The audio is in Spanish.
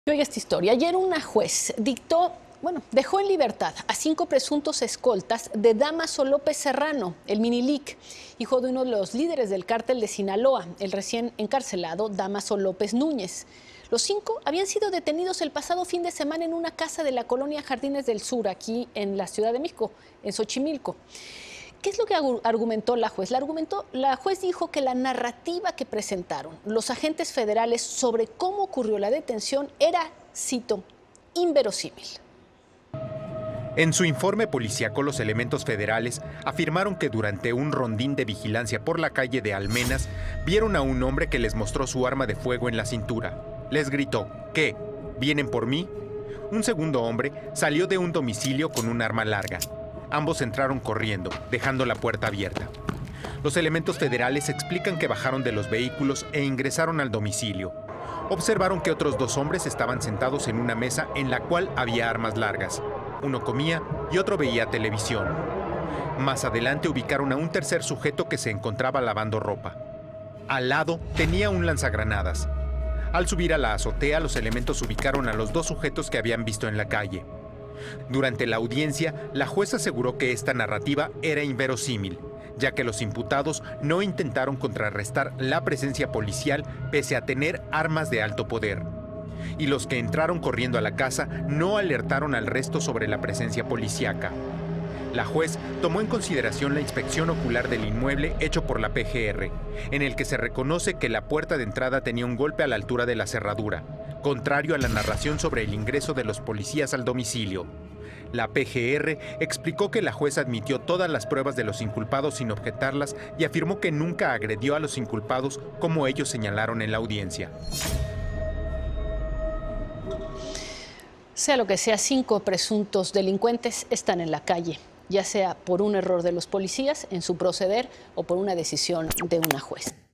Oiga esta historia. Ayer una juez dejó en libertad a 5 presuntos escoltas de Dámaso López Serrano, el Minilic, hijo de uno de los líderes del cártel de Sinaloa, el recién encarcelado Dámaso López Núñez. Los 5 habían sido detenidos el pasado fin de semana en una casa de la colonia Jardines del Sur, aquí en la Ciudad de México, en Xochimilco. ¿Qué es lo que argumentó la juez? La juez dijo que la narrativa que presentaron los agentes federales sobre cómo ocurrió la detención era, cito, inverosímil. En su informe policíaco, los elementos federales afirmaron que durante un rondín de vigilancia por la calle de Almenas, vieron a un hombre que les mostró su arma de fuego en la cintura. Les gritó, ¿qué? ¿Vienen por mí? Un segundo hombre salió de un domicilio con un arma larga. Ambos entraron corriendo, dejando la puerta abierta. Los elementos federales explican que bajaron de los vehículos e ingresaron al domicilio. Observaron que otros 2 hombres estaban sentados en una mesa en la cual había armas largas. Uno comía y otro veía televisión. Más adelante ubicaron a un tercer sujeto que se encontraba lavando ropa. Al lado tenía un lanzagranadas. Al subir a la azotea, los elementos ubicaron a los 2 sujetos que habían visto en la calle. Durante la audiencia, la jueza aseguró que esta narrativa era inverosímil, ya que los imputados no intentaron contrarrestar la presencia policial pese a tener armas de alto poder. Y los que entraron corriendo a la casa no alertaron al resto sobre la presencia policíaca. La juez tomó en consideración la inspección ocular del inmueble hecho por la PGR, en el que se reconoce que la puerta de entrada tenía un golpe a la altura de la cerradura, contrario a la narración sobre el ingreso de los policías al domicilio. La PGR explicó que la juez admitió todas las pruebas de los inculpados sin objetarlas y afirmó que nunca agredió a los inculpados como ellos señalaron en la audiencia. Sea lo que sea, 5 presuntos delincuentes están en la calle, ya sea por un error de los policías en su proceder o por una decisión de una juez.